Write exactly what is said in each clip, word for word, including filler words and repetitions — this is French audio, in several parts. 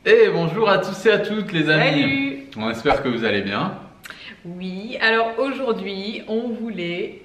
Et bonjour à tous et à toutes les amis. Salut. On espère que vous allez bien. Oui, alors aujourd'hui, on voulait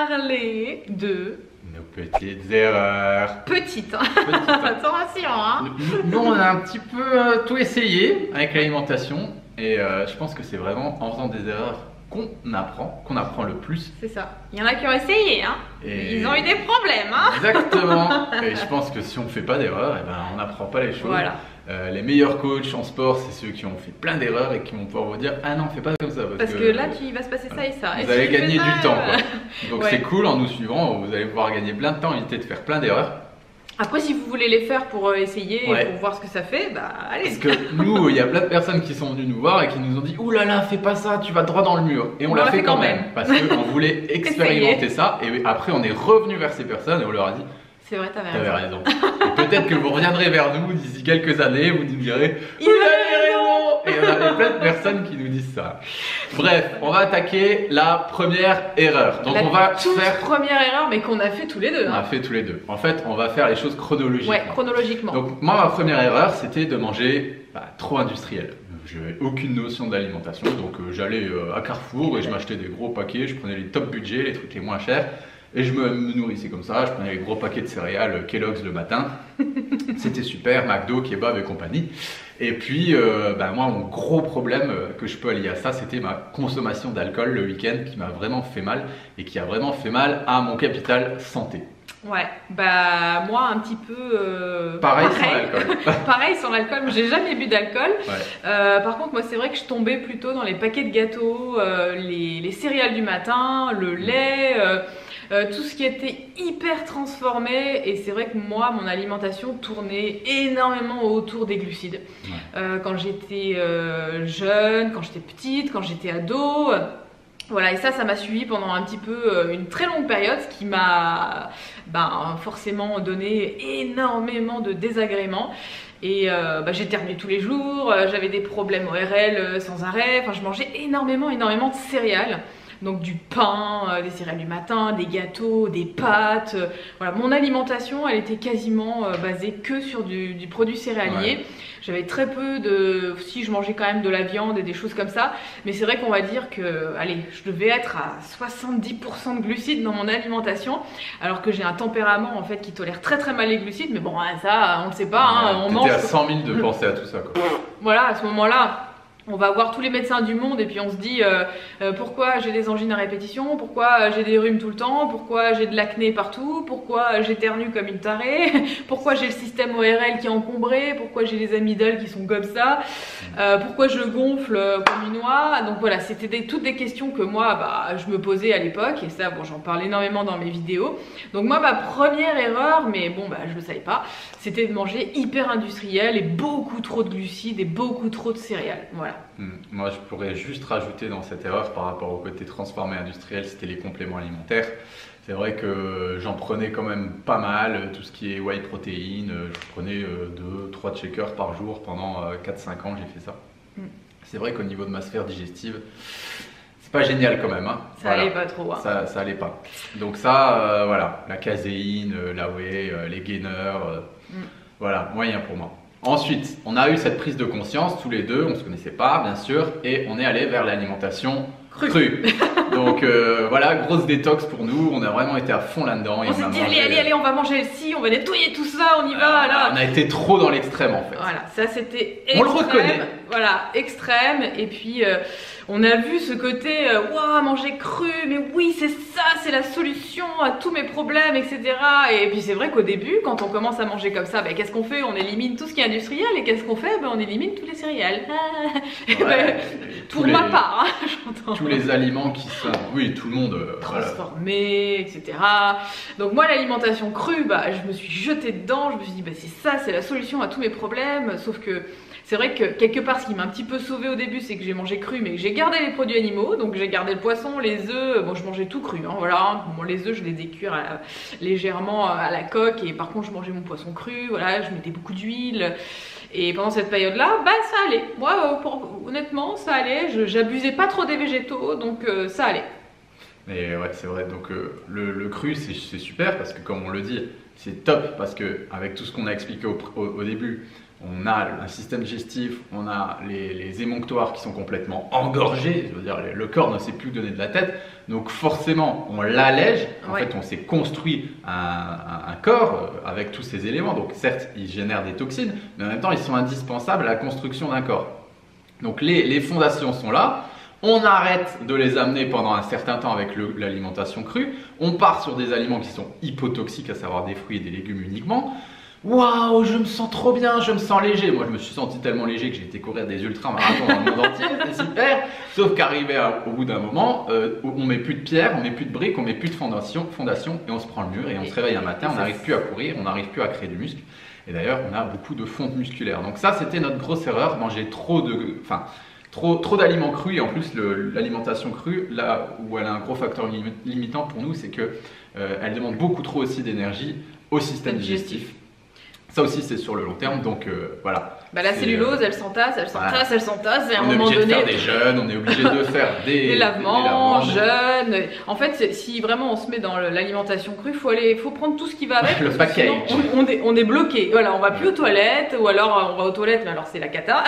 parler de... Nos petites erreurs. Petites, hein. Petites. Attention, hein. Nous, on a un petit peu euh, tout essayé avec l'alimentation. Et euh, je pense que c'est vraiment en faisant des erreurs qu'on apprend, qu'on apprend le plus. C'est ça. Il y en a qui ont essayé, hein. Et... Ils ont eu des problèmes, hein. Exactement. Et je pense que si on ne fait pas d'erreurs, eh ben, on n'apprend pas les choses. Voilà. Euh, les meilleurs coachs en sport, c'est ceux qui ont fait plein d'erreurs et qui vont pouvoir vous dire ah non, fais pas comme ça. Parce, Parce que, que là, tu, il va se passer ça et ça. Vous et allez si tu gagner fais du ça, temps. euh, Quoi. Donc ouais. c'est cool, en nous suivant, vous allez pouvoir gagner plein de temps, éviter de faire plein d'erreurs. Après, si vous voulez les faire pour euh, essayer Ouais. et pour voir ce que ça fait, bah allez. Parce que nous, il y a plein de personnes qui sont venues nous voir et qui nous ont dit ouh là là, fais pas ça, tu vas droit dans le mur. Et on, l'a fait quand même, même. Parce qu'on voulait expérimenter ça. Et après, on est revenu vers ces personnes et on leur a dit c'est vrai, t'avais t'avais raison. raison. Et peut-être que vous reviendrez vers nous d'ici quelques années, vous nous direz Il vous avait avez raison. Et il y en a plein de personnes qui nous disent ça. Bref, on va attaquer la première erreur. Donc La on va toute faire. première erreur, mais qu'on a fait tous les deux. On Hein. a fait tous les deux. En fait, on va faire les choses chronologiquement. Ouais, chronologiquement. Donc moi, ma première erreur, c'était de manger bah, trop industriel. Je n'avais aucune notion d'alimentation, donc euh, j'allais euh, à Carrefour et je m'achetais des gros paquets, je prenais les top budgets, les trucs les moins chers, et je me, me nourrissais comme ça, je prenais les gros paquets de céréales Kellogg's le matin, c'était super, McDo, kebab et compagnie. Et puis, euh, bah, moi, mon gros problème euh, que je peux allier à ça, c'était ma consommation d'alcool le week-end qui m'a vraiment fait mal et qui a vraiment fait mal à mon capital santé. Ouais, bah moi un petit peu euh, Pareil, sans l'alcool. Pareil sans l'alcool, j'ai jamais bu d'alcool. Ouais. Euh, par contre, moi c'est vrai que je tombais plutôt dans les paquets de gâteaux, euh, les, les céréales du matin, le lait, euh, euh, tout ce qui était hyper transformé. Et c'est vrai que moi, mon alimentation tournait énormément autour des glucides. Ouais. Euh, quand j'étais euh, jeune, quand j'étais petite, quand j'étais ado. Euh, Voilà, et ça, ça m'a suivi pendant un petit peu une très longue période, ce qui m'a ben, forcément donné énormément de désagréments. Et euh, ben, j'éternuais tous les jours, j'avais des problèmes O R L sans arrêt, enfin je mangeais énormément, énormément de céréales. Donc du pain, euh, des céréales du matin, des gâteaux, des pâtes. Euh, voilà, mon alimentation, elle était quasiment euh, basée que sur du, du produit céréalier. Ouais. J'avais très peu de... Si, je mangeais quand même de la viande et des choses comme ça. Mais c'est vrai qu'on va dire que, allez, je devais être à soixante-dix pour cent de glucides dans mon alimentation. Alors que j'ai un tempérament, en fait, qui tolère très très mal les glucides. Mais bon, ça, on ne sait pas, hein, ouais, on mange... à cent mille de penser à tout ça, quoi. Voilà, à ce moment-là... On va voir tous les médecins du monde et puis on se dit euh, euh, pourquoi j'ai des angines à répétition, pourquoi j'ai des rhumes tout le temps, pourquoi j'ai de l'acné partout, pourquoi j'éternue comme une tarée, pourquoi j'ai le système O R L qui est encombré, pourquoi j'ai les amygdales qui sont comme ça, euh, pourquoi je gonfle comme une oie. Donc voilà, c'était des, toutes des questions que moi bah, je me posais à l'époque et ça bon, j'en parle énormément dans mes vidéos. Donc moi ma première erreur, mais bon bah je le savais pas, c'était de manger hyper industriel et beaucoup trop de glucides et beaucoup trop de céréales. Voilà. Moi, je pourrais juste rajouter dans cette erreur par rapport au côté transformé industriel, c'était les compléments alimentaires. C'est vrai que j'en prenais quand même pas mal, tout ce qui est whey protéine, je prenais deux trois shakers par jour pendant quatre cinq ans, j'ai fait ça. Mm. C'est vrai qu'au niveau de ma sphère digestive, c'est pas génial quand même. Hein. Ça voilà. allait pas trop. Hein. Ça, ça allait pas. Donc ça, euh, voilà, la caséine, la whey, les gainers, euh, mm. voilà, moyen pour moi. Ensuite, on a eu cette prise de conscience tous les deux, on ne se connaissait pas bien sûr, et on est allé vers l'alimentation crue. crue. Donc euh, voilà, grosse détox pour nous, on a vraiment été à fond là-dedans. On s'est dit allez, allez, allez, on va manger ci, on va nettoyer tout ça, on y va euh, là. On a été trop dans l'extrême en fait. Voilà, ça c'était extrême. On le reconnaît. Voilà, extrême, et puis euh, on a vu ce côté, waouh, wow, manger cru, mais oui, c'est ça, c'est la solution à tous mes problèmes, et cetera. Et puis c'est vrai qu'au début, quand on commence à manger comme ça, ben, qu'est-ce qu'on fait? On élimine tout ce qui est industriel, et qu'est-ce qu'on fait? Ben, on élimine tous les céréales. Ouais, ben, pour les, ma part, hein, j'entends. Tous les aliments qui sont, oui, tout le monde... Euh, transformés, voilà. et cetera. Donc moi, l'alimentation crue, bah, je me suis jetée dedans, je me suis dit, bah, c'est ça, c'est la solution à tous mes problèmes, sauf que... C'est vrai que quelque part, ce qui m'a un petit peu sauvé au début, c'est que j'ai mangé cru, mais j'ai gardé les produits animaux. Donc j'ai gardé le poisson, les œufs. Bon, je mangeais tout cru. Hein, voilà. Bon, les œufs, je les décuire à, légèrement à la coque. Et par contre, je mangeais mon poisson cru. Voilà, je mettais beaucoup d'huile. Et pendant cette période-là, bah ça allait. Moi, pour, honnêtement, ça allait. J'abusais pas trop des végétaux, donc euh, ça allait. Mais ouais, c'est vrai. Donc euh, le, le cru, c'est super parce que comme on le dit, c'est top parce que avec tout ce qu'on a expliqué au, au, au début, on a un système digestif, on a les, les émonctoires qui sont complètement engorgés, je veux dire, le corps ne sait plus donner de la tête, donc forcément on l'allège, en ouais. fait on s'est construit un, un, un corps avec tous ces éléments, donc certes ils génèrent des toxines, mais en même temps ils sont indispensables à la construction d'un corps. Donc les, les fondations sont là, on arrête de les amener pendant un certain temps avec l'alimentation crue, on part sur des aliments qui sont hypotoxiques, à savoir des fruits et des légumes uniquement. Waouh, je me sens trop bien, je me sens léger. Moi, je me suis senti tellement léger que j'ai été courir des ultramarathons dans le monde entier, c'est super. Sauf qu'arrivé au bout d'un moment, euh, on met plus de pierres, on met plus de briques, on met plus de fondation, fondation et on se prend le mur et on se réveille un matin, on n'arrive plus à courir, on n'arrive plus à créer du muscle. Et d'ailleurs, on a beaucoup de fonte musculaire. Donc ça, c'était notre grosse erreur, manger trop de, enfin, trop, trop d'aliments crus et en plus l'alimentation crue, là où elle a un gros facteur limitant pour nous, c'est que euh, elle demande beaucoup trop aussi d'énergie au système digestif. Ça aussi, c'est sur le long terme, donc euh, voilà. Bah, la cellulose, euh, elle s'entasse, elle s'entasse, voilà. elle s'entasse, et à un on moment donné. On est obligé de faire des jeûnes, on est obligé de faire des, des lavements, des lavements jeûnes. En fait, si vraiment on se met dans l'alimentation crue, il faut, aller, faut prendre tout ce qui va avec. Le package. On, on, est, on est bloqué. Voilà, on va plus aux toilettes, ou alors on va aux toilettes, mais alors c'est la cata.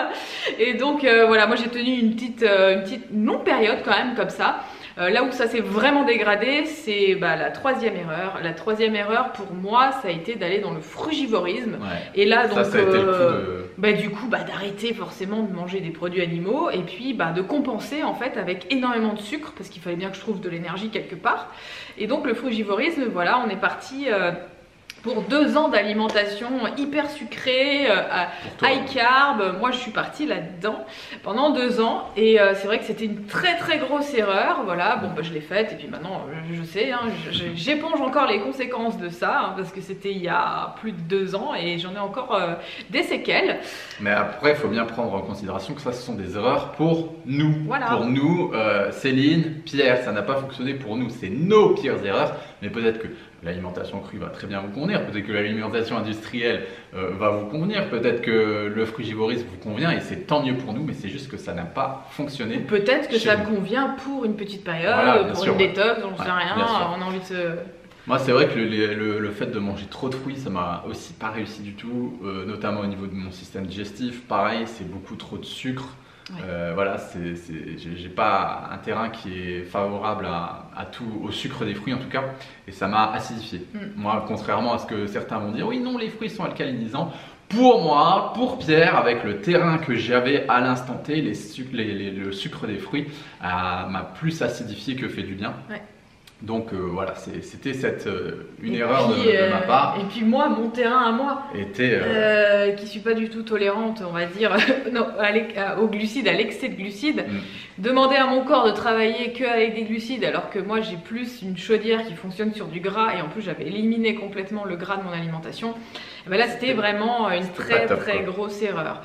Et donc, euh, voilà, moi j'ai tenu une petite, euh, une petite longue période quand même, comme ça. Euh, là où ça s'est vraiment dégradé, c'est bah, la troisième erreur. La troisième erreur pour moi, ça a été d'aller dans le frugivorisme. Ouais. Et là, donc, ça, ça a été le coup de... bah, du coup, bah, d'arrêter forcément de manger des produits animaux et puis bah, de compenser en fait avec énormément de sucre parce qu'il fallait bien que je trouve de l'énergie quelque part. Et donc le frugivorisme, voilà, on est parti. Euh, Pour deux ans d'alimentation hyper sucrée, euh, high carb, moi je suis partie là-dedans pendant deux ans et euh, c'est vrai que c'était une très très grosse erreur. Voilà, bon bah, je l'ai faite et puis maintenant je, je sais, hein, j'éponge encore les conséquences de ça hein, parce que c'était il y a plus de deux ans et j'en ai encore euh, des séquelles. Mais après, il faut bien prendre en considération que ça, ce sont des erreurs pour nous. Voilà. Pour nous, euh, Céline, Pierre, ça n'a pas fonctionné pour nous. C'est nos pires erreurs, mais peut-être que l'alimentation crue va très bien vous convenir, peut-être que l'alimentation industrielle euh, va vous convenir, peut-être que le frugivorisme vous convient et c'est tant mieux pour nous, mais c'est juste que ça n'a pas fonctionné. Peut-être que ça convient pour une petite période, voilà, pour sûr, une détox, on ne ouais, sait rien, on a envie de se... Moi, c'est vrai que le, le, le fait de manger trop de fruits, ça m'a aussi pas réussi du tout, euh, notamment au niveau de mon système digestif. Pareil, c'est beaucoup trop de sucre. Ouais. Euh, voilà, j'ai pas un terrain qui est favorable à, à tout, au sucre des fruits en tout cas, et ça m'a acidifié. Mm. Moi, contrairement à ce que certains vont dire, oui, non, les fruits sont alcalinisants. Pour moi, pour Pierre, avec le terrain que j'avais à l'instant T, les sucres, les, les, le sucre des fruits m'a plus acidifié que fait du bien. Ouais. Donc euh, voilà, c'était cette euh, une et erreur puis, de, de euh, ma part. Et puis moi, mon terrain à moi, était euh... Euh, qui suis pas du tout tolérante, on va dire, non, à aux glucides, à l'excès de glucides. Mm. Demander à mon corps de travailler que avec des glucides, alors que moi j'ai plus une chaudière qui fonctionne sur du gras, et en plus j'avais éliminé complètement le gras de mon alimentation. Et ben là, c'était vraiment une très top, très quoi. grosse erreur.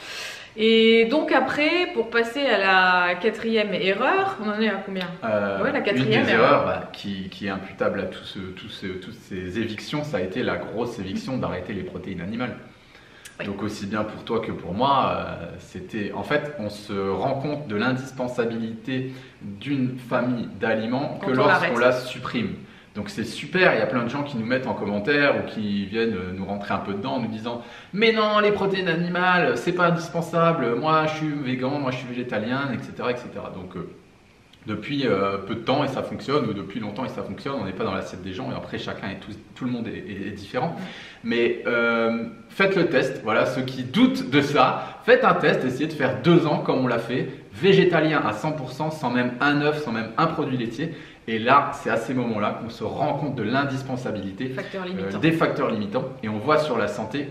Et donc après, pour passer à la quatrième erreur, on en est à combien euh, ouais, la quatrième Une des erreur, erreurs bah, qui, qui est imputable à tout ce, tout ce, toutes ces évictions, ça a été la grosse éviction d'arrêter les protéines animales. Oui. Donc aussi bien pour toi que pour moi, euh, c'était en fait, on se rend compte de l'indispensabilité d'une famille d'aliments que lorsqu'on la supprime. Donc c'est super, il y a plein de gens qui nous mettent en commentaire ou qui viennent nous rentrer un peu dedans en nous disant « Mais non, les protéines animales, c'est pas indispensable, moi je suis végan, moi je suis végétalien, et cetera et cetera » Donc euh, depuis euh, peu de temps et ça fonctionne, ou depuis longtemps et ça fonctionne, on n'est pas dans l'assiette des gens et après chacun et tout, tout le monde est, est, est différent. Mais euh, faites le test, voilà, ceux qui doutent de ça, faites un test, essayez de faire deux ans comme on l'a fait, végétalien à cent pour cent, sans même un œuf, sans même un produit laitier. Et là, c'est à ces moments-là qu'on se rend compte de l'indispensabilité euh, des facteurs limitants. Et on voit sur la santé,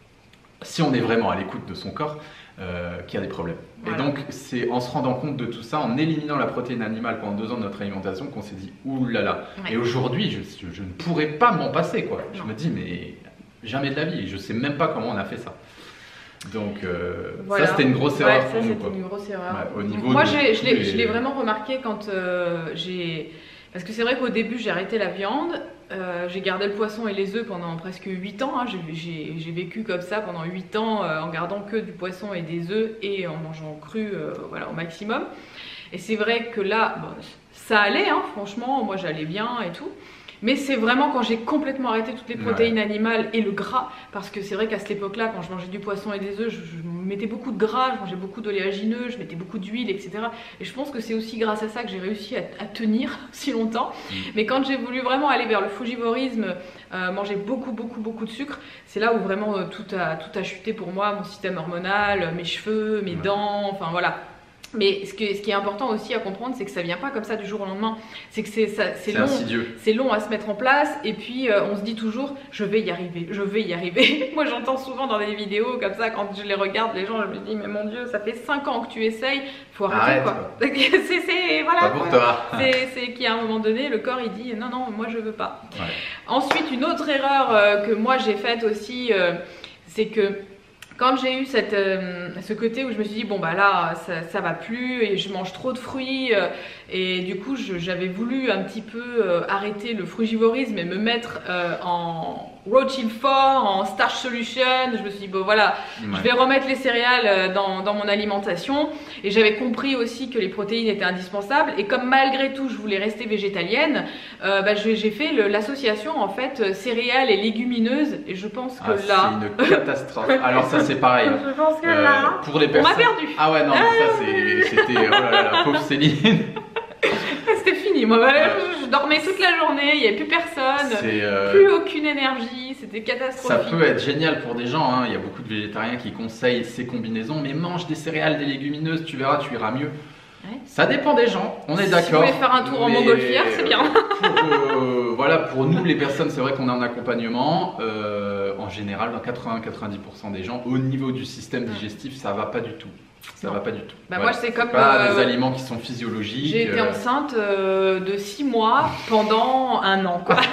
si on est vraiment à l'écoute de son corps, euh, qu'il y a des problèmes. Voilà. Et donc, c'est en se rendant compte de tout ça, en éliminant la protéine animale pendant deux ans de notre alimentation, qu'on s'est dit, ouh là là. Ouais. Et aujourd'hui, je, je, je ne pourrais pas m'en passer, quoi. Je me dis, mais jamais de la vie. Je ne sais même pas comment on a fait ça. Donc euh, voilà. Ça c'était une grosse erreur ouais, pour ça, nous. Quoi. Une grosse erreur. Ouais, au niveau Moi de, je l'ai les... vraiment remarqué quand euh, j'ai... Parce que c'est vrai qu'au début j'ai arrêté la viande, euh, j'ai gardé le poisson et les œufs pendant presque huit ans. Hein. J'ai vécu comme ça pendant huit ans euh, en gardant que du poisson et des œufs et en mangeant cru euh, voilà, au maximum. Et c'est vrai que là, bon, ça allait, hein, franchement, moi j'allais bien et tout. Mais c'est vraiment quand j'ai complètement arrêté toutes les protéines Ouais. animales et le gras, parce que c'est vrai qu'à cette époque-là, quand je mangeais du poisson et des œufs, je, je mettais beaucoup de gras, je mangeais beaucoup d'oléagineux, je mettais beaucoup d'huile, et cetera. Et je pense que c'est aussi grâce à ça que j'ai réussi à, à tenir si longtemps. Mm. Mais quand j'ai voulu vraiment aller vers le frugivorisme, euh, manger beaucoup, beaucoup, beaucoup de sucre, c'est là où vraiment euh, tout, a, tout a chuté pour moi, mon système hormonal, mes cheveux, mes Ouais. dents, enfin voilà. Mais ce, que, ce qui est important aussi à comprendre, c'est que ça vient pas comme ça du jour au lendemain. C'est que c'est ça- c'est C'est long, insidieux. c'est long à se mettre en place. Et puis euh, on se dit toujours, je vais y arriver, je vais y arriver. Moi j'entends souvent dans des vidéos comme ça, quand je les regarde, les gens, je me dis, mais mon Dieu, ça fait cinq ans que tu essayes, faut arrêter Arrête, quoi. c'est, c'est, voilà, Pas pour quoi. toi. C'est, c'est qu'à un moment donné, le corps il dit, non, non, moi je veux pas. Ouais. Ensuite, une autre erreur euh, que moi j'ai faite aussi, euh, c'est que quand j'ai eu cette, euh, ce côté où je me suis dit, bon bah là, ça, ça va plus et je mange trop de fruits, euh, et du coup je- j'avais voulu un petit peu euh, arrêter le frugivorisme et me mettre euh, en Rothschild Fort, en Starch Solution. Je me suis dit, bon voilà, Ouais. je vais remettre les céréales euh, dans, dans mon alimentation, et j'avais compris aussi que les protéines étaient indispensables, et comme malgré tout je voulais rester végétalienne, euh, bah, je- j'ai fait le- l'association en fait euh, céréales et légumineuses, et je pense que Ah, là, c'est une catastrophe. Alors ça c'est pareil. je pense que Euh, là, pour les on m'a personnes. perdu. Ah ouais non mais ça c'est- c'était oh là là la pauvre Céline. C'était fini, moi Ouais. je, je dormais toute la journée, il n'y avait plus personne, C'est euh, plus aucune énergie, c'était ça catastrophique. peut être génial pour des gens, hein. Il y a beaucoup de végétariens qui conseillent ces combinaisons, mais mange des céréales, des légumineuses, tu verras, tu iras mieux. Ouais. Ça dépend des gens, on est Si d'accord. vous voulez faire un tour en mais, montgolfière, c'est bien. Pour, euh, voilà, pour nous les personnes, c'est vrai qu'on a un accompagnement. euh, en général, dans quatre-vingts à quatre-vingt-dix pour cent des gens, au niveau du système digestif, ça va pas du tout. Ça Non. va pas du tout. Bah, Voilà. moi, c'est comme, pas euh, des aliments qui sont physiologiques. J'ai été euh, enceinte euh, de six mois pendant un an, quoi.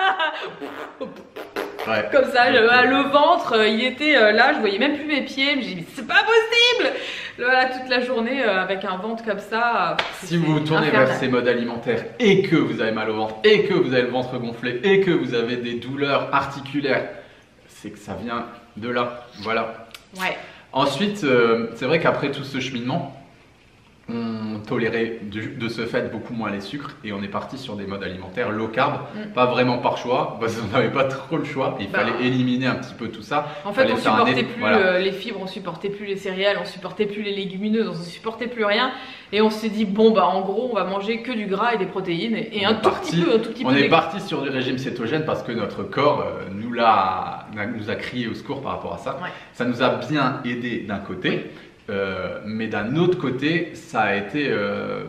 ouais. Comme ça, le, Donc, euh, le ventre, euh, il était euh, là, je voyais même plus mes pieds, je me dis, mais c'est pas possible. Voilà, toute la journée euh, avec un ventre comme ça. euh, Si c'est vous vous tournez infernal. vers ces modes alimentaires et que vous avez mal au ventre et que vous avez le ventre gonflé et que vous avez des douleurs articulaires, c'est que ça vient de là. Voilà. Ouais. Ensuite, euh, c'est vrai qu'après tout ce cheminement, on tolérait de, de ce fait beaucoup moins les sucres et on est parti sur des modes alimentaires low carb, Mm. pas vraiment par choix, parce qu'on n'avait pas trop le choix, il Bah. fallait éliminer un petit peu tout ça. En fait, Fallait on faire un supportait é- plus voilà. euh, les fibres, on supportait plus les céréales, on supportait plus les légumineuses, on supportait plus rien. Et on s'est dit, bon, bah en gros, on va manger que du gras et des protéines et, et On un est tout parti- petit peu, un tout petit On peu est de- parti sur du régime cétogène parce que notre corps euh, nous, l'a, nous a crié au secours par rapport à ça. Ouais. Ça nous a bien aidé d'un côté, Oui. euh, mais d'un autre côté, ça a été euh,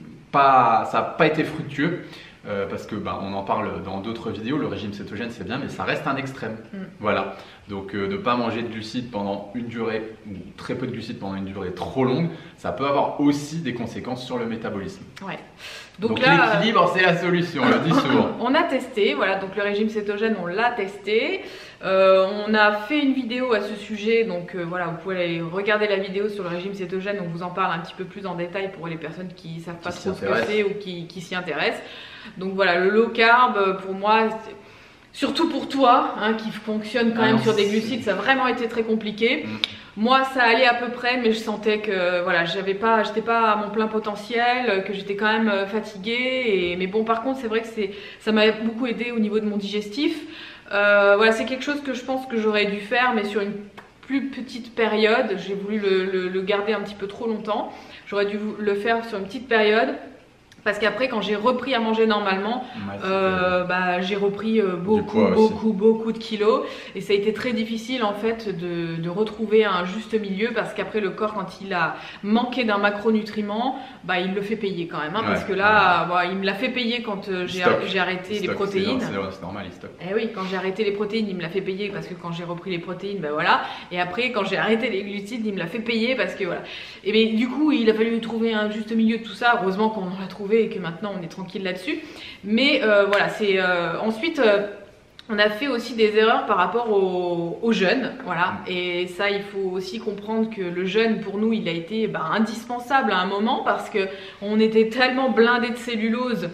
pas, ça a pas été fructueux. euh, parce que bah, on en parle dans d'autres vidéos, le régime cétogène c'est bien, mais ça reste un extrême. Mm. Voilà. Donc euh, ne pas manger de glucides pendant une durée ou très peu de glucides pendant une durée trop longue, ça peut avoir aussi des conséquences sur le métabolisme. Ouais. Donc, Donc, là, l'équilibre c'est la solution, on le dit souvent. on a testé, voilà, donc le régime cétogène, on l'a testé. Euh, on a fait une vidéo à ce sujet, donc euh, voilà, vous pouvez aller regarder la vidéo sur le régime cétogène, on vous en parle un petit peu plus en détail pour les personnes qui savent pas Qui trop s'y ce que intéressent. c'est ou qui, qui s'y intéressent. Donc voilà, le low carb, euh, pour moi, c'est- surtout pour toi, hein, qui fonctionne quand Ah même non, sur des c'est- glucides, ça a vraiment été très compliqué. Mm. Moi, ça allait à peu près, mais je sentais que voilà, j'avais pas, j'étais pas à mon plein potentiel, que j'étais quand même euh, fatiguée. Et, mais bon, par contre, c'est vrai que c'est, ça m'a beaucoup aidé au niveau de mon digestif. Euh, voilà, c'est quelque chose que je pense que j'aurais dû faire, mais sur une plus petite période. J'ai voulu le, le- le garder un petit peu trop longtemps. J'aurais dû le faire sur une petite période. Parce qu'après, quand j'ai repris à manger normalement, Ouais, c'était- euh, bah, j'ai repris euh, beaucoup, poids aussi. beaucoup, beaucoup de kilos. Et ça a été très difficile en fait de, de retrouver un juste milieu, parce qu'après le corps, quand il a manqué d'un macronutriment, bah, il le fait payer quand même. Hein, parce Ouais, que là, bah, il me l'a fait payer quand euh, j'ai Stock. j'ai arrêté les Stock, protéines. c'est- C'est c'est normal, il stocke. Eh oui, quand j'ai arrêté les protéines, il me l'a fait payer, parce que quand j'ai repris les protéines, ben voilà. Et après, quand j'ai arrêté les glucides, il me l'a fait payer, parce que voilà. Et bien du coup, il a fallu trouver un juste milieu de tout ça. Heureusement qu'on l'a trouvé et que maintenant on est tranquille là-dessus. Mais euh, voilà, c'est euh, ensuite. euh, on a fait aussi des erreurs par rapport au, au jeûne, voilà. Et ça, il faut aussi comprendre que le jeûne, pour nous, il a été bah, indispensable à un moment, parce que on était tellement blindés de cellulose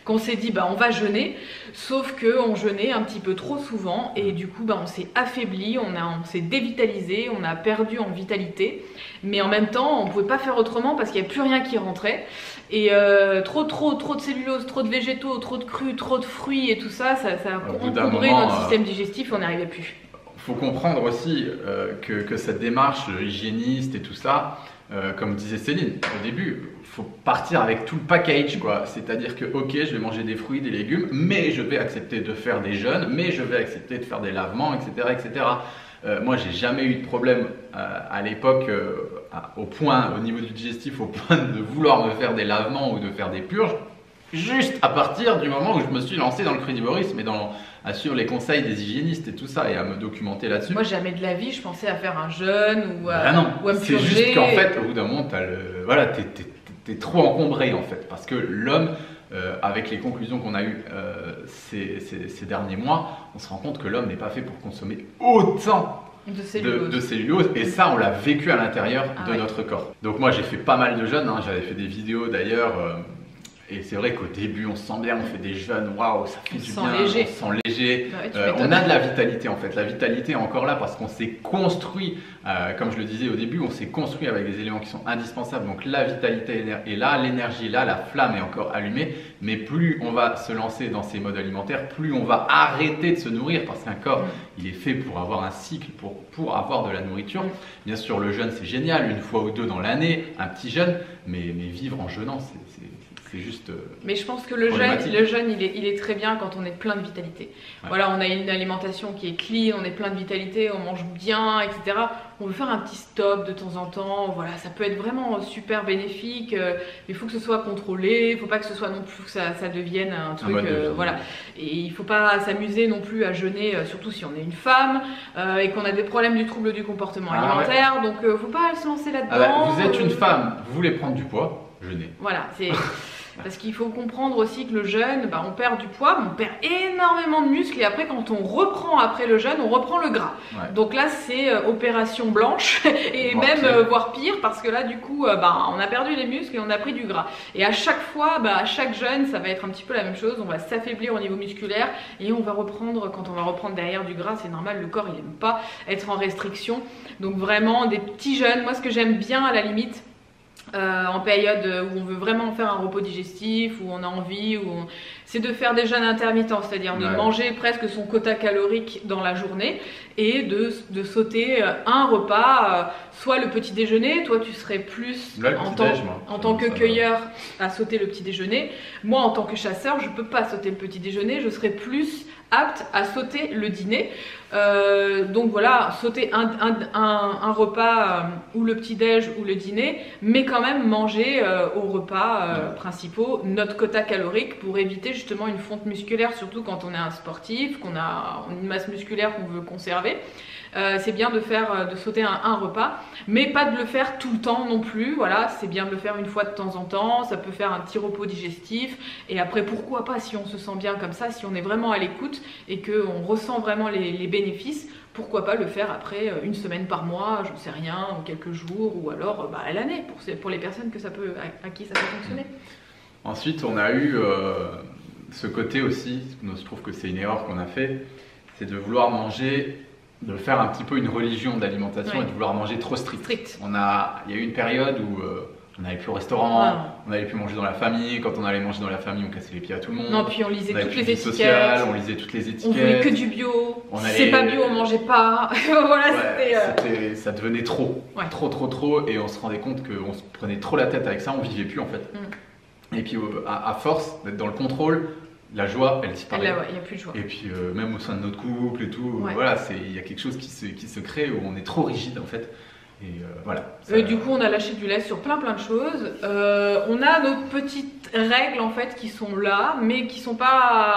qu'on s'est dit bah on va jeûner, sauf que on jeûnait un petit peu trop souvent et du coup bah on s'est affaibli, on, a, on s'est dévitalisé, on a perdu en vitalité, mais en même temps on pouvait pas faire autrement parce qu'il n'y avait plus rien qui rentrait. Et euh, trop trop trop de cellulose, trop de végétaux, trop de crus, trop de fruits et tout ça, ça, ça a encombré notre euh... système digestif et on n'y arrivait plus. Il faut comprendre aussi euh, que, que cette démarche hygiéniste et tout ça, euh, comme disait Céline au début, il faut partir avec tout le package, quoi. C'est-à-dire que ok, je vais manger des fruits, des légumes, mais je vais accepter de faire des jeûnes, mais je vais accepter de faire des lavements, et cetera, et cetera. Euh, moi, j'ai jamais eu de problème euh, à l'époque, euh, au point, au niveau du digestif, au point de vouloir me faire des lavements ou de faire des purges. Juste à partir du moment où je me suis lancé dans le crudivorisme et dans, à suivre les conseils des hygiénistes et tout ça et à me documenter là-dessus. Moi, jamais de la vie, je pensais à faire un jeûne ou à, ah non, ou à me c'est purger. juste qu'en fait, au bout d'un moment, t'as le, voilà, t'es, t'es, t'es trop encombré en fait. Parce que l'homme, euh, avec les conclusions qu'on a eues euh, ces, ces, ces derniers mois, on se rend compte que l'homme n'est pas fait pour consommer autant de cellulose. De, de cellulose. Et ça, on l'a vécu à l'intérieur ah de ouais. notre corps. Donc moi, j'ai fait pas mal de jeûnes. Hein. J'avais fait des vidéos d'ailleurs. Euh, Et c'est vrai qu'au début, on se sent bien, on fait des jeûnes, waouh, ça fait on du sent bien, léger. on se sent léger. Bah ouais, euh, on a de la vitalité en fait. La vitalité est encore là parce qu'on s'est construit, euh, comme je le disais au début, on s'est construit avec des éléments qui sont indispensables. Donc la vitalité est là, l'énergie est là, la flamme est encore allumée. Mais plus on va se lancer dans ces modes alimentaires, plus on va arrêter de se nourrir parce qu'un corps, mmh. il est fait pour avoir un cycle, pour, pour avoir de la nourriture. Mmh. Bien sûr, le jeûne, c'est génial, une fois ou deux dans l'année, un petit jeûne, mais, mais vivre en jeûnant, c'est... C'est juste. Euh, Mais je pense que le jeûne, le jeûne il, est, il est très bien quand on est plein de vitalité. Ouais. Voilà, on a une alimentation qui est clean, on est plein de vitalité, on mange bien, et cetera. On veut faire un petit stop de temps en temps. Voilà, ça peut être vraiment super bénéfique. Euh, mais il faut que ce soit contrôlé. Il ne faut pas que ce soit non plus que ça, ça devienne un truc. Un euh, voilà. Et il ne faut pas s'amuser non plus à jeûner, euh, surtout si on est une femme euh, et qu'on a des problèmes du trouble du comportement ah, alimentaire. Ouais. Donc, il euh, ne faut pas se lancer là-dedans. Ah bah, vous êtes une femme, vous voulez prendre du poids, jeûnez. Voilà, c'est. Parce qu'il faut comprendre aussi que le jeûne, bah, on perd du poids, mais on perd énormément de muscles et après quand on reprend après le jeûne, on reprend le gras. Ouais. Donc là c'est euh, opération blanche et voire même pire. Euh, voire pire parce que là du coup euh, bah, on a perdu les muscles et on a pris du gras. Et à chaque fois, bah, à chaque jeûne, ça va être un petit peu la même chose, on va s'affaiblir au niveau musculaire et on va reprendre, quand on va reprendre derrière du gras, c'est normal, le corps il n'aime pas être en restriction. Donc vraiment des petits jeûnes, moi ce que j'aime bien à la limite, Euh, en période où on veut vraiment faire un repos digestif, où on a envie, où on... c'est de faire des jeûnes intermittents, c'est-à-dire de ouais. manger presque son quota calorique dans la journée et de, de sauter un repas, euh, soit le petit déjeuner, toi tu serais plus Là, en, tant, moi, en tant que cueilleur à sauter le petit déjeuner. Moi en tant que chasseur, je ne peux pas sauter le petit déjeuner, je serais plus apte à sauter le dîner. Euh, donc voilà, sauter un, un, un, un repas euh, ou le petit-déj ou le dîner, mais quand même manger euh, aux repas euh, ouais. principaux notre quota calorique pour éviter justement une fonte musculaire, surtout quand on est un sportif, qu'on a une masse musculaire qu'on veut conserver. Euh, c'est bien de faire, de sauter un, un repas, mais pas de le faire tout le temps non plus. Voilà, c'est bien de le faire une fois de temps en temps. Ça peut faire un petit repos digestif. Et après, pourquoi pas, si on se sent bien comme ça, si on est vraiment à l'écoute et qu'on ressent vraiment les, les bénéfices, pourquoi pas le faire après une semaine par mois, j'en sais rien, ou quelques jours, ou alors bah, à l'année, pour, pour les personnes que ça peut, à, à qui ça peut fonctionner. Ensuite, on a eu euh, ce côté aussi, je trouve que c'est une erreur qu'on a fait, c'est de vouloir manger, de faire un petit peu une religion d'alimentation ouais. et de vouloir manger trop strict. strict. On a, il y a eu une période où euh, on n'allait plus au restaurant, ouais. on n'allait plus manger dans la famille. Quand on allait manger dans la famille, on cassait les pieds à tout le monde. Non, puis on lisait on toutes les étiquettes. Social, on lisait toutes les étiquettes. On voulait que du bio. On si allait... c'est pas bio, on mangeait pas. Voilà, ouais, c'était. Euh... Ça devenait trop, ouais. trop, trop, trop, et on se rendait compte qu'on se prenait trop la tête avec ça, on vivait plus en fait. Mm. Et puis à, à force d'être dans le contrôle, la joie, elle disparaît. Il ouais, n'y a plus de joie. Et puis euh, même au sein de notre couple et tout, ouais. voilà, il y a quelque chose qui se, qui se crée où on est trop rigide en fait. Et euh, voilà. Ça... Euh, du coup, on a lâché du lait sur plein plein de choses. Euh, on a nos petites règles en fait qui sont là, mais qui sont pas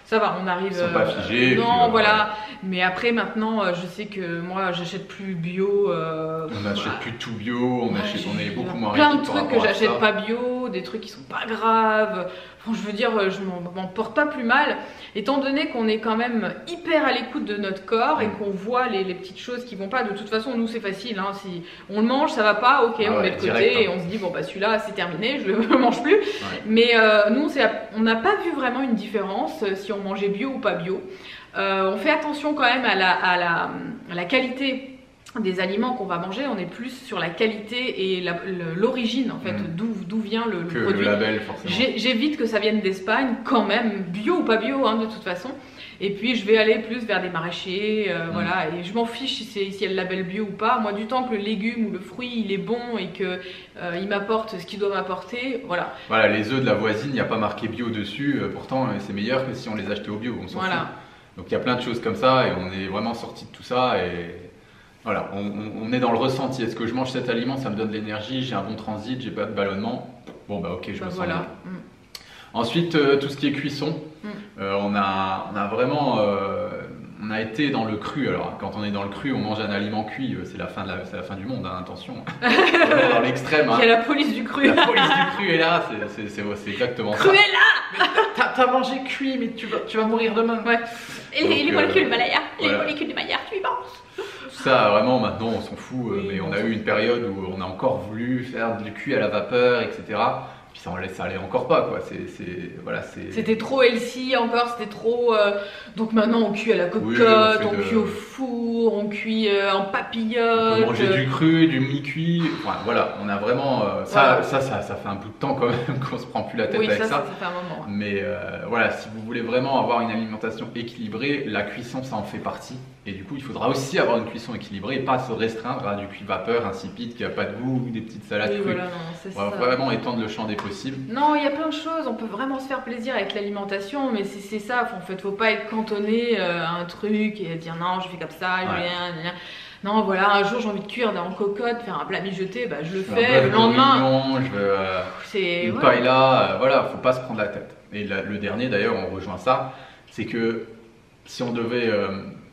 ça va, on arrive. Ils sont pas figés. Euh, non, puis, euh, voilà. Ouais. Mais après, maintenant, euh, je sais que moi, j'achète plus bio. Euh, On n'achète voilà. plus tout bio, on, Ouais, achète, on est j'ai beaucoup moins plein de rigide par trucs que rapport à j'achète ça. pas bio, des trucs qui sont pas graves. Enfin, je veux dire, je m'en m'en porte pas plus mal, étant donné qu'on est quand même hyper à l'écoute de notre corps et qu'on voit les, les petites choses qui vont pas. De toute façon, nous c'est facile, hein. Si on le mange, ça va pas, ok, Ah on ouais, met de côté direct, hein. et on se dit bon bah celui-là c'est terminé, je le mange plus. Ouais. Mais euh, nous, c'est- on n'a pas vu vraiment une différence euh, si on mangeait bio ou pas bio. Euh, on fait attention quand même à la, à la, à la qualité des aliments qu'on va manger. On est plus sur la qualité et la- le- l'origine en fait, Mm. d'où d'où vient le, le Que produit. le label, forcément. J'ai- J'évite que ça vienne d'Espagne quand même, bio ou pas bio hein, de toute façon. Et puis je vais aller plus vers des maraîchers, euh, Mm. voilà. Et je m'en fiche si c'est si il y a le label bio ou pas. Moi, du temps que le légume ou le fruit il est bon et que euh, il m'apporte ce qu'il doit m'apporter, voilà. Voilà, les œufs de la voisine, il n'y a pas marqué bio dessus, euh, pourtant euh, c'est meilleur que si on les achetait au bio, on s'en Voilà. fout. Donc il y a plein de choses comme ça et on est vraiment sorti de tout ça et voilà, on, on- on est dans le ressenti. Est-ce que je mange cet aliment, ça me donne de l'énergie, j'ai un bon transit, j'ai pas de ballonnement? Bon bah ok, je Bah, me sens voilà. bien. Mm. Ensuite, euh, tout ce qui est cuisson, Mm. euh, on, a, on a vraiment euh, on a été dans le cru. Alors quand on est dans le cru, on mange un aliment cuit, euh, c'est la fin de la, c'est la fin du monde, hein, attention. Vraiment dans l'extrême. Il y a Hein. la police du cru. La police du cru est là, c'est- c'est c'est- c'est exactement ça. Cruella. T'as t'as mangé cuit, mais tu vas, tu vas mourir demain. Ouais. Et Donc, les, les euh, molécules Malaya, les voilà. molécules de Maillard, tu y penses? Tout ça, vraiment, maintenant, on s'en fout. euh, Oui, mais on on a s'en eu une période où on a encore voulu faire du cuit à la vapeur, et cetera. Puis ça, on laisse, ça allait encore pas, quoi. C'est, c'est, voilà, c'est. C'était trop healthy encore, c'était trop. euh, Donc maintenant on cuit à la cocotte, Oui, on fait on de- cuit au four, on cuit euh, en On papillote. peut manger du cru, du mi-cuit. Enfin, voilà, on a vraiment. euh, ça, Voilà. ça, ça, ça fait un bout de temps quand même qu'on se prend plus la tête Oui, avec ça, ça. ça, ça fait un moment. Mais euh, voilà, si vous voulez vraiment avoir une alimentation équilibrée, la cuisson, ça en fait partie. Et du coup, il faudra aussi avoir une cuisson équilibrée et pas se restreindre à du cuit vapeur insipide qui a pas de goût ou des petites salades Oui, crues. voilà, non, c'est On va ça. vraiment étendre le champ des possibles. Non, il y a plein de choses, on peut vraiment se faire plaisir avec l'alimentation, mais c'est c'est ça, en fait, faut pas être cantonné euh, à un truc et dire non, je fais comme ça, je Ouais. rien, rien. Non, voilà, un jour j'ai envie de cuire en cocotte, faire un plat mijoté, bah je le Un fais, bœuf le lendemain, bourguignon, je veux euh, c'est. une voilà. paella, euh, voilà, faut pas se prendre la tête. Et la- le dernier d'ailleurs, on rejoint ça, c'est que si on devait euh,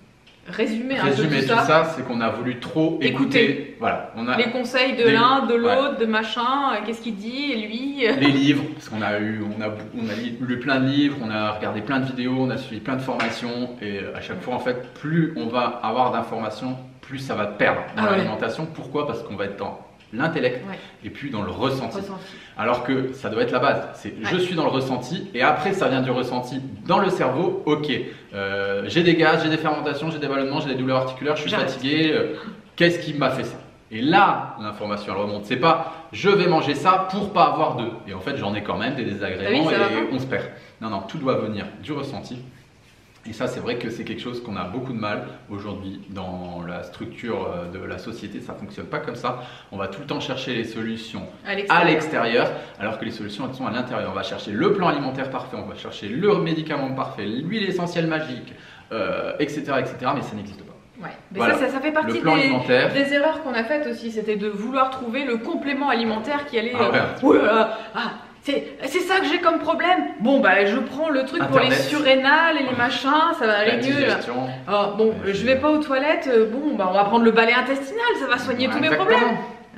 Résumer un résumer peu tout tout ça. ça, c'est qu'on a voulu trop écouter. Écouter. Voilà, on a Les conseils de Des- l'un, de ouais. l'autre, de machin, euh, qu'est-ce qu'il dit, et lui. euh, les livres, parce qu'on a eu, on a, on a lu plein de livres, on a regardé plein de vidéos, on a suivi plein de formations, et à chaque fois en fait, plus on va avoir d'informations, plus ça va te perdre dans Ah ouais. l'alimentation. Pourquoi? Parce qu'on va être dans l'intellect Ouais. et puis dans le ressenti. Ressenti. Alors que ça doit être la base. C'est je Ouais. suis dans le ressenti et après ça vient du ressenti dans le cerveau. Ok, euh, j'ai des gaz, j'ai des fermentations, j'ai des ballonnements, j'ai des douleurs articulaires, je suis J'arrête. fatigué. euh, Qu'est-ce qui m'a fait ça? Et là, l'information elle remonte. C'est pas je vais manger ça pour pas avoir de. Et en fait, j'en ai quand même des désagréments Ah oui, ça va et pas. on se perd. Non, non, tout doit venir du ressenti. Et ça, c'est vrai que c'est quelque chose qu'on a beaucoup de mal aujourd'hui dans la structure euh, de la société. Ça fonctionne pas comme ça. On va tout le temps chercher les solutions À à l'extérieur. l'extérieur, alors que les solutions elles sont à l'intérieur. On va chercher le plan alimentaire parfait, on va chercher le médicament parfait, l'huile essentielle magique, euh, et cetera, et cetera. Mais ça n'existe pas. Ouais. Mais Voilà. ça, ça, ça fait partie Le plan des, alimentaire. des erreurs qu'on a faites aussi, c'était de vouloir trouver le complément alimentaire qui allait. Ah ouais, euh, un petit oh là là, ah, c'est c'est ça que j'ai comme problème. Bon bah je prends le truc pour les Internet. surrénales et les machins, ça va La aller mieux. là. digestion. Oh, bon, Ouais, je vais pas aux toilettes, euh, bon bah on va prendre le balai intestinal, ça va soigner Ouais, tous mes exactement. problèmes.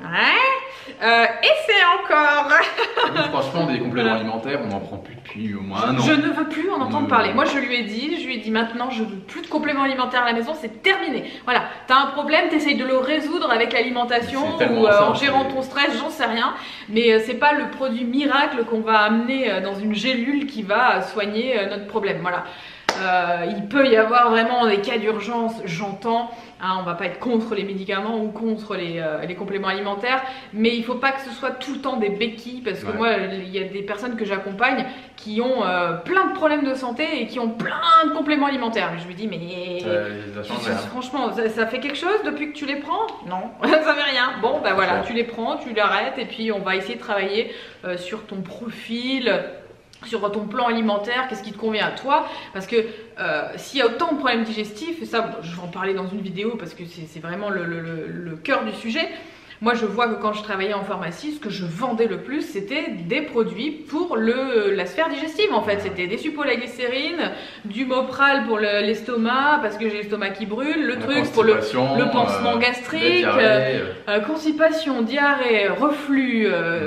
Ouais. Euh, et c'est encore. Et puis, franchement, des compléments Voilà. alimentaires, on n'en prend plus depuis au moins un an. Je ne veux plus en entendre Euh. parler. Moi, je lui ai dit, je lui ai dit maintenant, je veux plus de compléments alimentaires à la maison, c'est terminé. Voilà, t'as un problème, t'essayes de le résoudre avec l'alimentation C'est tellement ou euh, ça, en gérant c'est- ton stress, j'en sais rien. Mais euh, c'est pas le produit miracle qu'on va amener euh, dans une gélule qui va soigner euh, notre problème. Voilà. Euh, il peut y avoir vraiment des cas d'urgence, j'entends. Hein, on va pas être contre les médicaments ou contre les, euh, les compléments alimentaires, mais il faut pas que ce soit tout le temps des béquilles parce que Ouais. moi, il y a des personnes que j'accompagne qui ont euh, plein de problèmes de santé et qui ont plein de compléments alimentaires. Mais je me dis, mais Ça, ça change rien. franchement, ça, ça fait quelque chose depuis que tu les prends? Non, ça fait rien. Bon, bah voilà, Clair. tu les prends, tu l'arrêtes et puis on va essayer de travailler euh, sur ton profil, sur ton plan alimentaire, qu'est-ce qui te convient à toi, parce que euh, s'il y a autant de problèmes digestifs, et ça je vais en parler dans une vidéo parce que c'est c'est vraiment le, le- le- le cœur du sujet, Moi, je vois que quand je travaillais en pharmacie, ce que je vendais le plus, c'était des produits pour le, la sphère digestive, en fait. C'était des suppos à la glycérine, du Mopral pour l'estomac, parce que j'ai l'estomac qui brûle, le La truc pour le, le pansement euh, gastrique, diarrhées, euh, euh, constipation, diarrhée, reflux. Euh,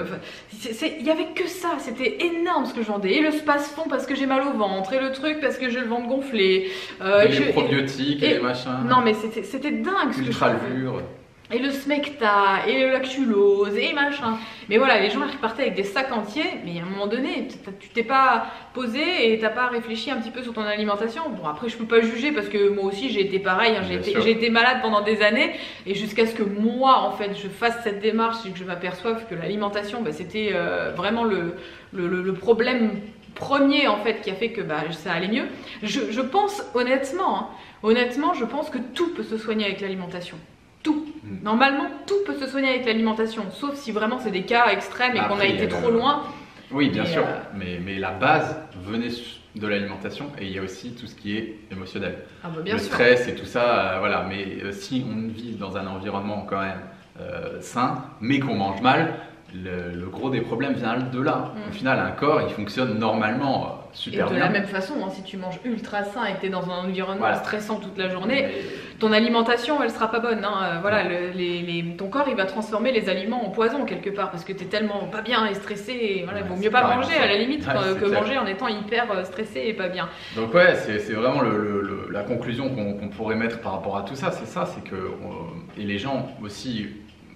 il n'y avait que ça, c'était énorme ce que je vendais. Et le Spasfon parce que j'ai mal au ventre, et le truc parce que j'ai le ventre gonflé. Euh, et je, les probiotiques et, et les machins. Non, mais c'était dingue ce que je Ultralvure. Et le smecta, et le lactulose, et machin. Mais voilà, les gens ils repartaient avec des sacs entiers, mais à un moment donné, tu t'es pas posé et t'as pas réfléchi un petit peu sur ton alimentation. Bon, après, je peux pas juger parce que moi aussi j'ai été pareil, hein, j'ai été, été malade pendant des années, et jusqu'à ce que moi, en fait, je fasse cette démarche et que je m'aperçoive que l'alimentation, bah, c'était euh, vraiment le, le, le, le problème premier, en fait, qui a fait que bah, ça allait mieux. Je, je pense, honnêtement, hein, honnêtement, je pense que tout peut se soigner avec l'alimentation. Tout. Normalement, tout peut se soigner avec l'alimentation, sauf si vraiment c'est des cas extrêmes et qu'on a été trop le... loin. Oui, bien et sûr, euh... mais, mais la base venait de l'alimentation et il y a aussi tout ce qui est émotionnel. Ah bah bien le sûr. stress et tout ça, euh, voilà. Mais euh, si on vit dans un environnement quand même euh, sain, mais qu'on mange mal, le, le gros des problèmes vient de là. Mm. Au final, un corps, il fonctionne normalement euh, super bien. Et de bien. La même façon, hein, si tu manges ultra sain et que tu es dans un environnement voilà. stressant toute la journée, mais... ton alimentation, elle sera pas bonne. Hein. Euh, voilà, le, les, les, ton corps, il va transformer les aliments en poison quelque part parce que tu es tellement pas bien et stressé. Et voilà, il ouais, vaut mieux pas manger ça. À la limite ouais, que, que manger en étant hyper stressé et pas bien. Donc ouais, c'est vraiment le, le, le, la conclusion qu'on qu'on pourrait mettre par rapport à tout ça. C'est ça, c'est que euh, et les gens aussi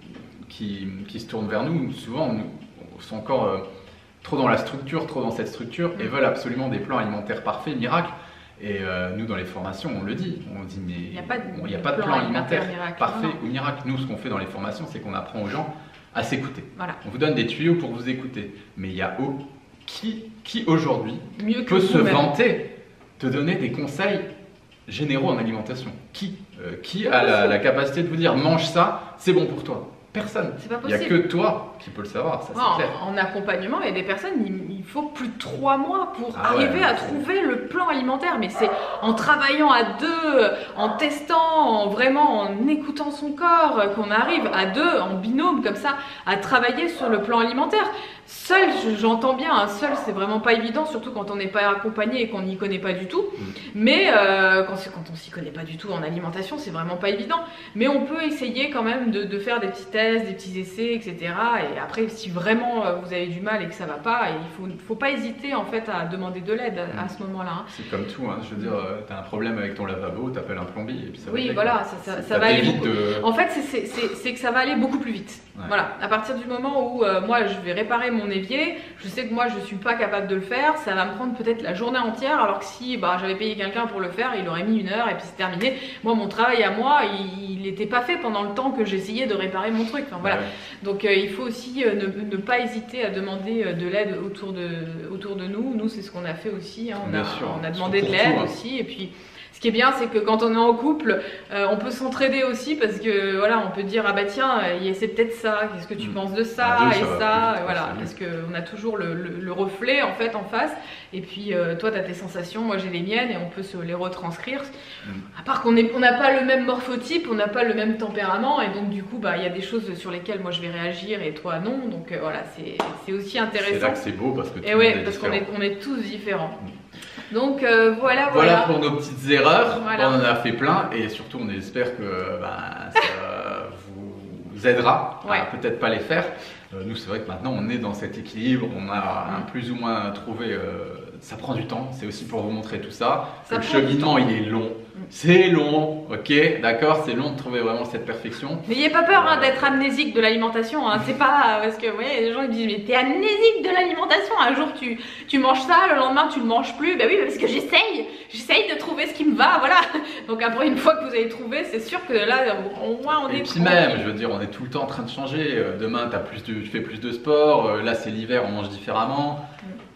qui, qui se tournent vers nous, souvent nous, sont encore euh, trop dans la structure, trop dans cette structure mmh. et veulent absolument des plans alimentaires parfaits, miracles. Et euh, nous, dans les formations, on le dit, on dit mais il n'y a pas de, bon, y a pas de plan, plan alimentaire, alimentaire miracle, parfait non. ou miracle. Nous, ce qu'on fait dans les formations, c'est qu'on apprend aux gens à s'écouter. Voilà. On vous donne des tuyaux pour vous écouter. Mais il y a oh, qui, qui aujourd'hui peut se vanter de donner des conseils généraux en alimentation? Qui, euh, qui a la, la capacité de vous dire mange ça, c'est bon pour toi? Personne. Il n'y a que toi qui peux le savoir, ça c'est oh, clair. En accompagnement, il y a des personnes, il, il faut plus de trois mois pour ah arriver ouais, à trouver le plan alimentaire. Mais c'est en travaillant à deux, en testant, en vraiment en écoutant son corps, qu'on arrive à deux, en binôme comme ça, à travailler sur le plan alimentaire. Seul, j'entends bien, hein, seul c'est vraiment pas évident, surtout quand on n'est pas accompagné et qu'on n'y connaît pas du tout. Mmh. Mais euh, quand, quand on s'y connaît pas du tout en alimentation, c'est vraiment pas évident. Mais on peut essayer quand même de, de faire des petits tests, des petits essais, et cetera. Et après, si vraiment vous avez du mal et que ça va pas, il faut, faut pas hésiter en fait à demander de l'aide à, mmh. à ce moment-là. Hein. C'est comme tout, hein, je veux dire, tu as un problème avec ton lavabo, tu appelles un plombier et puis ça va. Oui, voilà, ça, ça, ça, ça va aller. Beaucoup... De... En fait, c'est que ça va aller beaucoup plus vite. Ouais. Voilà, à partir du moment où euh, moi je vais réparer mon évier, je sais que moi je suis pas capable de le faire, ça va me prendre peut-être la journée entière, alors que si bah, j'avais payé quelqu'un pour le faire, il aurait mis une heure et puis c'est terminé. Moi mon travail à moi, il n'était pas fait pendant le temps que j'essayais de réparer mon truc. Enfin, voilà. Ouais. Donc euh, il faut aussi euh, ne, ne pas hésiter à demander euh, de l'aide autour de, autour de nous. Nous c'est ce qu'on a fait aussi, hein. on, a, sûr, on a demandé de l'aide hein. aussi et puis. Ce qui est bien, c'est que quand on est en couple, euh, on peut s'entraider aussi parce que voilà, on peut dire ah bah tiens, c'est peut-être ça. Qu'est-ce que tu mmh. penses de ça ah, et ça, ça et voilà, parce que on a toujours le, le, le reflet en fait en face. Et puis euh, toi, tu as tes sensations, moi j'ai les miennes et on peut se les retranscrire. Mmh. À part qu'on on n'a pas le même morphotype, on n'a pas le même tempérament et donc du coup, bah il y a des choses sur lesquelles moi je vais réagir et toi non. Donc euh, voilà, c'est aussi intéressant. C'est là que c'est beau parce que et ouais, parce qu'on est on est tous différents. Mmh. Donc euh, voilà, voilà. Voilà pour nos petites erreurs. Voilà. On en a fait plein et surtout on espère que ben, ça vous aidera ouais. à peut-être pas les faire. Euh, nous c'est vrai que maintenant on est dans cet équilibre, on a un plus ou moins trouvé, euh, ça prend du temps, c'est aussi pour vous montrer tout ça. ça Le cheminement il est long, c'est long, ok, d'accord, c'est long de trouver vraiment cette perfection. N'ayez pas peur hein, d'être amnésique de l'alimentation, hein. C'est pas parce que vous voyez, les gens ils disent mais t'es amnésique de l'alimentation, un jour tu, tu manges ça, le lendemain tu le manges plus, ben oui parce que j'essaye, j'essaye de trouver ce qui me va, voilà. Donc après une fois que vous avez trouvé, c'est sûr que là au moins on est. Et puis même, je veux dire, on est tout le temps en train de changer, demain as plus de, tu fais plus de sport, là c'est l'hiver, on mange différemment. Mm.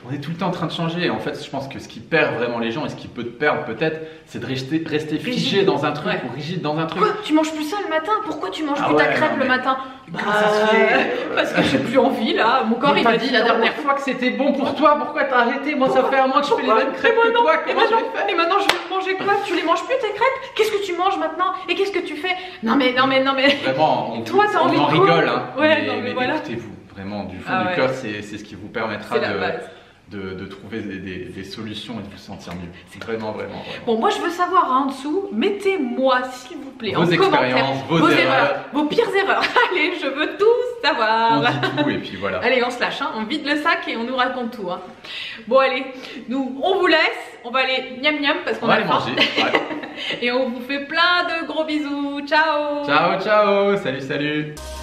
on est tout le temps en train de changer. En fait, je pense que ce qui perd vraiment les gens et ce qui peut te perdre peut-être, c'est de rester, rester figé dans un truc ouais. ou rigide dans un truc. Quoi, tu manges plus ça le matin? Pourquoi tu manges ah plus ouais, ta crêpe non, le mais... matin? Bah, ça se fait... Parce que j'ai plus envie là. Mon corps mais il m'a m'a dit dit la non. dernière fois que c'était bon pour toi. Pourquoi t'as arrêté? Moi, ça fait un mois que je fais les mêmes crêpes que toi. Et Comment je maintenant, vais faire? et maintenant je vais manger quoi? Tu les manges plus tes crêpes? Qu'est-ce que tu manges maintenant? Et qu'est-ce que tu fais? Non mais non mais non mais. Vraiment, on, toi, t'as on envie en de rigole, hein. Ouais, mais, non, mais mais voilà. écoutez-vous, vraiment, du fond Ah du ouais. cœur, c'est ce qui vous permettra C'est la de, base. de, de trouver des, des, des solutions et de vous sentir mieux. C'est vraiment, vraiment, vraiment. Bon, moi je veux savoir hein, en dessous, mettez-moi s'il vous plaît Vos en commentaire expériences, vos vos erreurs. erreurs, vos pires erreurs. Allez, je veux tout savoir. On dit tout et puis voilà. Allez, on se lâche, hein, on vide le sac et on nous raconte tout. Hein. Bon, allez, nous on vous laisse, on va aller miam miam parce qu'on On va a aller faim. manger. Ouais. Et on vous fait plein de gros bisous. Ciao. Ciao, ciao. Salut, salut.